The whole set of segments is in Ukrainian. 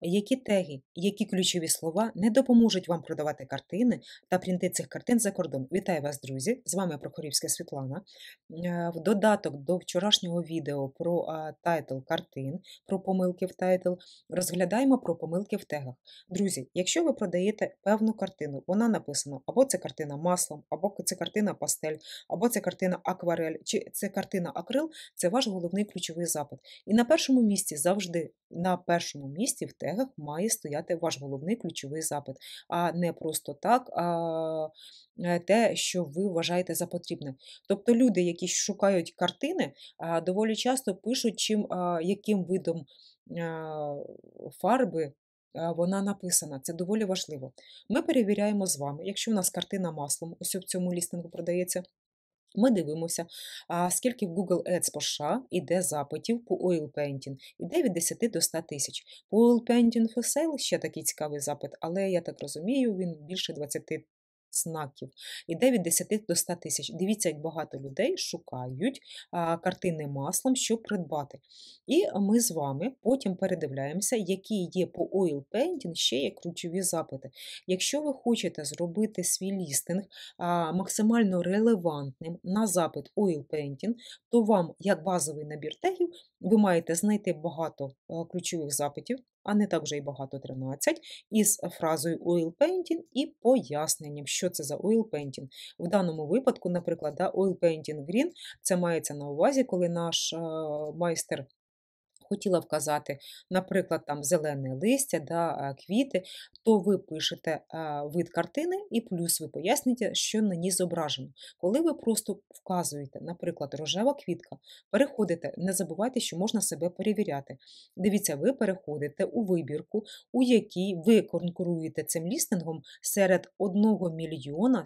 Які теги, які ключові слова не допоможуть вам продавати картини та принти цих картин за кордон? Вітаю вас, друзі! З вами Прохорівська Світлана. В додаток до вчорашнього відео про тайтл картин, про помилки в тайтл, розглядаємо про помилки в тегах. Друзі, якщо ви продаєте певну картину, вона написана або це картина маслом, або це картина пастель, або це картина акварель, чи це картина акрил, це ваш головний ключовий запит. І на першому місці завжди, на першому місці в тегах має стояти ваш головний ключовий запит, а не просто так те, що ви вважаєте за потрібне. Тобто люди, які шукають картини, доволі часто пишуть, яким видом фарби вона написана. Це доволі важливо. Ми перевіряємо з вами, якщо у нас картина маслом, ось в цьому лістингу продається, ми дивимося, скільки в Google Ads по США йде запитів по Oil Painting. Іде від 10 до 100 тисяч. По Oil Painting for Sale ще такий цікавий запит, але я так розумію, він більше 20 знаків. Іде від 10 до 100 тисяч. Дивіться, як багато людей шукають картини маслом, щоб придбати. І ми з вами потім передивляємося, які є по Oil Painting ще є ключові запити. Якщо ви хочете зробити свій лістинг максимально релевантним на запит Oil Painting, то вам, як базовий набір тегів, ви маєте знайти багато ключових запитів, а не так вже й багато, 13, із фразою Oil Painting і поясненням, що це за Oil Painting. В даному випадку, наприклад, Oil Painting Green, це мається на увазі, коли наш майстер хотіла вказати, наприклад, там зелене листя, квіти, то ви пишете вид картини і плюс ви поясните, що на ній зображено. Коли ви просто вказуєте, наприклад, рожева квітка, переходите, не забувайте, що можна себе перевіряти. Дивіться, ви переходите у вибірку, у якій ви конкуруєте цим лістингом серед 1 мільйона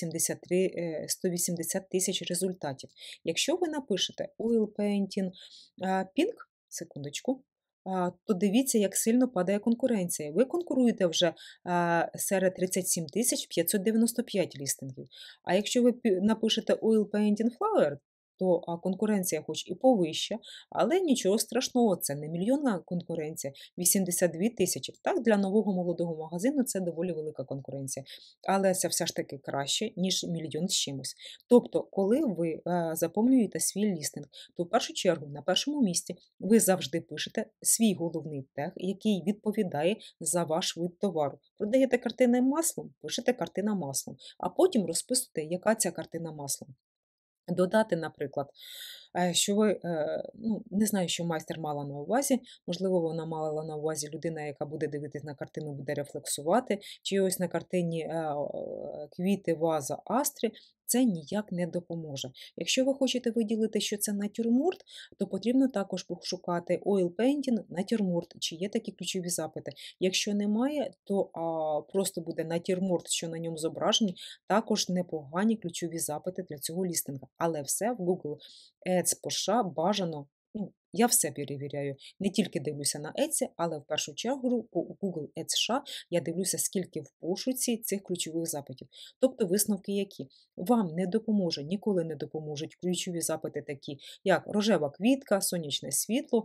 180 тисяч результатів. Якщо ви напишете Oil Painting Pink, секундочку, то дивіться, як сильно падає конкуренція. Ви конкуруєте вже серед 37 595 лістингів. А якщо ви напишете Oil Painting Flower, то конкуренція хоч і повища, але нічого страшного, це не мільйонна конкуренція, 82 тисячі. Так, для нового молодого магазину це доволі велика конкуренція, але це все ж таки краще, ніж мільйон з чимось. Тобто, коли ви заповнюєте свій лістинг, то в першу чергу на першому місці ви завжди пишете свій головний тег, який відповідає за ваш вид товару. Продаєте картини маслом, пишете картина маслом, а потім розписуєте, яка ця картина маслом. Додати, наприклад, що ви, не знаю, що майстер мала на увазі, можливо, вона мала на увазі людина, яка буде дивитись на картину, буде рефлексувати, чи ось на картині квіти, ваза, астри, це ніяк не допоможе. Якщо ви хочете виділити, що це натюрморт, то потрібно також пошукати Oil Painting, натюрморт, чи є такі ключові запити. Якщо немає, то просто буде натюрморт, що на ньому зображені, також непогані ключові запити для цього лістинга. Але все в Google Ads по США бажано, я все перевіряю. Не тільки дивлюся на Etsy, але в першу чергу по Google Ads США я дивлюся, скільки в пошуці цих ключових запитів. Тобто висновки які? Вам не допоможе, ніколи не допоможуть ключові запити такі, як рожева квітка, сонячне світло,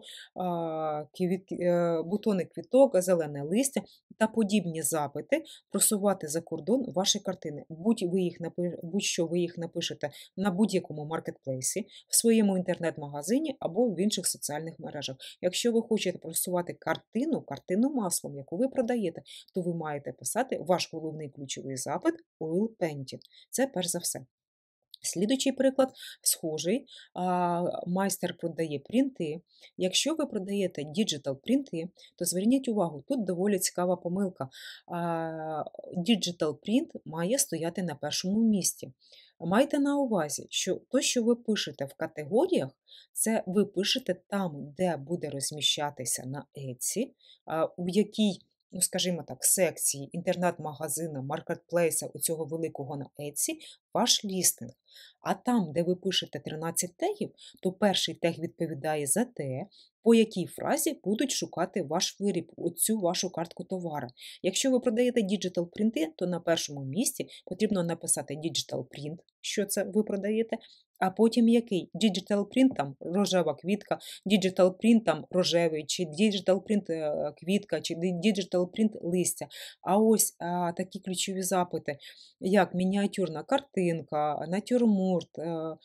бутони квіток, зелене листя та подібні запити просувати за кордон ваші картини. Будь-що ви їх напишете на будь-якому маркетплейсі, в своєму інтернет-магазині або в інших соціальних мережах. Якщо ви хочете просувати картину маслом, яку ви продаєте, то ви маєте писати ваш головний ключовий запит Oil Painting. Це перш за все. Слідуючий приклад схожий. Майстер продає принти. Якщо ви продаєте діджитал принти, то зверніть увагу, тут доволі цікава помилка. Діджитал принт має стояти на першому місці. Майте на увазі, що те, що ви пишете в категоріях, це ви пишете там, де буде розміщатися на Etsy, у якій, скажімо так, секції інтернет-магазина, маркетплейса у цього великого на Etsy ваш лістинг. А там, де ви пишете 13 тегів, то перший тег відповідає за те, по якій фразі будуть шукати ваш виріб, оцю вашу картку товара. Якщо ви продаєте діджитал принти, то на першому місці потрібно написати діджитал принт, що це ви продаєте, А потім який? Digital print там рожева квітка, digital print там рожевий, чи digital print квітка, чи digital print листя. А ось такі ключові запити, як мініатюрна картинка, натюрморт,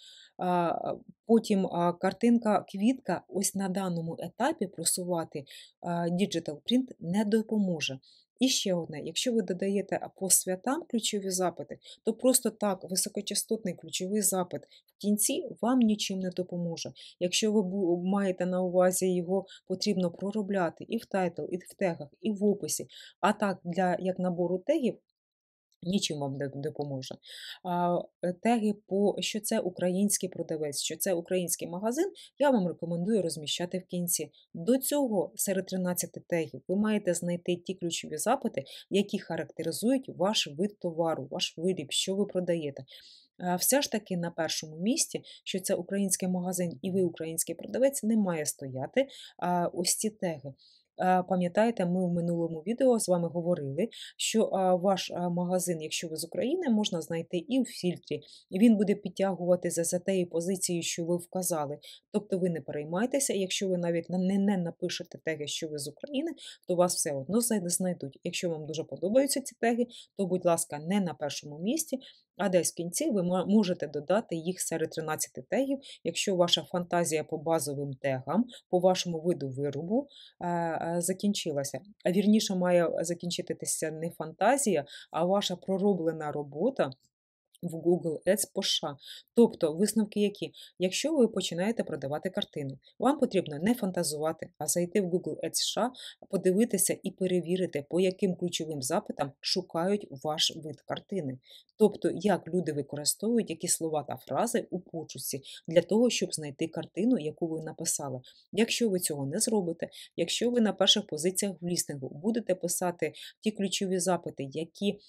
а, потім картинка-квітка, ось на даному етапі просувати digital print не допоможе. І ще одне, якщо ви додаєте по святам ключові запити, то просто так високочастотний ключовий запит в кінці вам нічим не допоможе. Якщо ви маєте на увазі його потрібно проробляти і в тайтл, і в тегах, і в описі, а так для як набору тегів, нічим вам не допоможе. Теги що це український продавець, що це український магазин, я вам рекомендую розміщати в кінці. До цього серед 13 тегів ви маєте знайти ті ключові запити, які характеризують ваш вид товару, ваш виріб, що ви продаєте. Все ж таки на першому місці, що це український магазин і ви український продавець, не має стояти ось ці теги. Пам'ятаєте, ми в минулому відео з вами говорили, що ваш магазин, якщо ви з України, можна знайти і в фільтрі. І він буде підтягувати за тією позицією, що ви вказали. Тобто ви не переймайтеся, якщо ви навіть не напишете теги, що ви з України, то вас все одно знайдуть. Якщо вам дуже подобаються ці теги, то, будь ласка, не на першому місці, а десь в кінці ви можете додати їх серед 13 тегів, якщо ваша фантазія по базовим тегам, по вашому виду виробу закінчилася. А вірніше має закінчитися не фантазія, а ваша пророблена робота в Google Ads по США. Тобто висновки які? Якщо ви починаєте продавати картини, вам потрібно не фантазувати, а зайти в Google Ads США, подивитися і перевірити, по яким ключовим запитам шукають ваш вид картини. Тобто, як люди використовують які слова та фрази у пошуці для того, щоб знайти картину, яку ви написали. Якщо ви цього не зробите, якщо ви на перших позиціях в лістингу будете писати ті ключові запити, які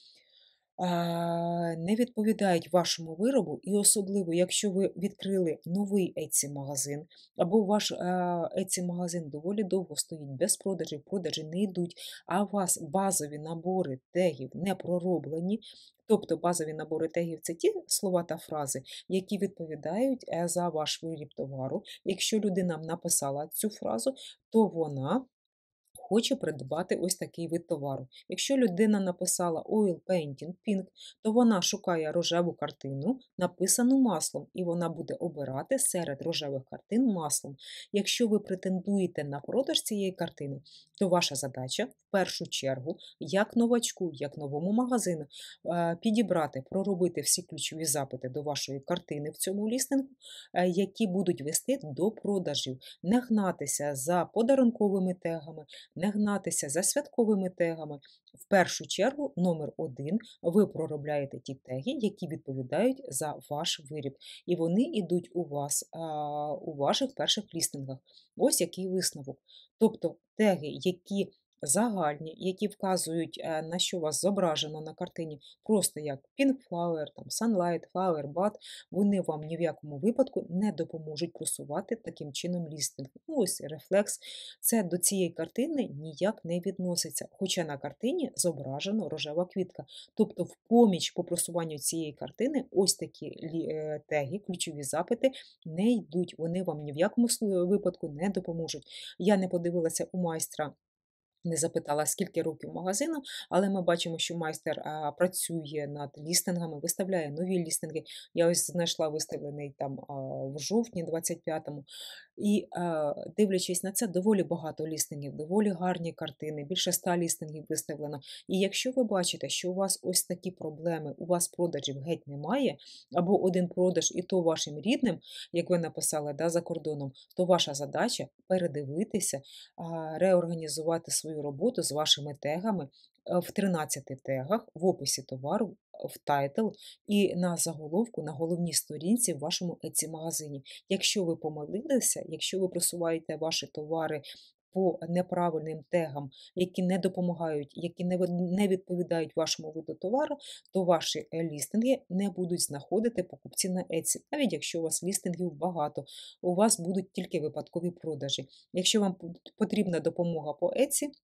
не відповідають вашому виробу, і особливо, якщо ви відкрили новий Etsy-магазин, або ваш Etsy-магазин доволі довго стоїть без продажів, продажі не йдуть, а у вас базові набори тегів не пророблені, тобто базові набори тегів – це ті слова та фрази, які відповідають за ваш виріб товару. Якщо людина написала цю фразу, то вона хоче придбати ось такий вид товару. Якщо людина написала Oil Painting Pink, то вона шукає рожеву картину, написану маслом, і вона буде обирати серед рожевих картин маслом. Якщо ви претендуєте на продаж цієї картини, то ваша задача в першу чергу, як новачку, як новому магазину, підібрати, проробити всі ключові запити до вашої картини в цьому лістингу, які будуть вести до продажів, не гнатися за подарунковими тегами, не гнатися за святковими тегами. В першу чергу, номер 1, ви проробляєте ті теги, які відповідають за ваш виріб. І вони йдуть у вас у ваших перших лістингах. Ось який висновок. Тобто теги, які загальні, які вказують, на що вас зображено на картині, просто як Pink Flower, там, Sunlight, Flower Bud, вони вам ні в якому випадку не допоможуть просувати таким чином лістинг. Ну, ось рефлекс, це до цієї картини ніяк не відноситься, хоча на картині зображено рожева квітка. Тобто в поміч по просуванню цієї картини ось такі теги, ключові запити не йдуть, вони вам ні в якому випадку не допоможуть. Я не подивилася у майстра, не запитала, скільки років магазину, але ми бачимо, що майстер працює над лістингами, виставляє нові лістинги. Я ось знайшла виставлений там в жовтні 25-му. І дивлячись на це, доволі багато лістингів, доволі гарні картини, більше 100 лістингів виставлено. І якщо ви бачите, що у вас ось такі проблеми, у вас продажів геть немає, або один продаж і то вашим рідним, як ви написали, за кордоном, то ваша задача передивитися, реорганізувати свою роботу з вашими тегами в 13 тегах, в описі товару, в тайтл і на заголовку, на головній сторінці в вашому Etsy-магазині. Якщо ви помилилися, якщо ви просуваєте ваші товари по неправильним тегам, які не допомагають, які не відповідають вашому виду товару, то ваші лістинги не будуть знаходити покупці на Etsy. Навіть якщо у вас лістингів багато, у вас будуть тільки випадкові продажі. Якщо вам потрібна допомога по Etsy,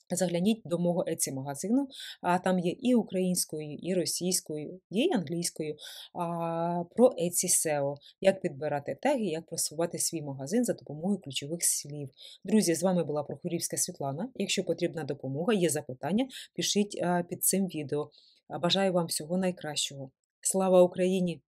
Загляніть до мого Etsy-магазину, а там є і українською, і російською, є і англійською, про Etsy SEO, як підбирати теги, як просувати свій магазин за допомогою ключових слів. Друзі, з вами була Прохорівська Світлана. Якщо потрібна допомога, є запитання, пишіть під цим відео. Бажаю вам всього найкращого. Слава Україні!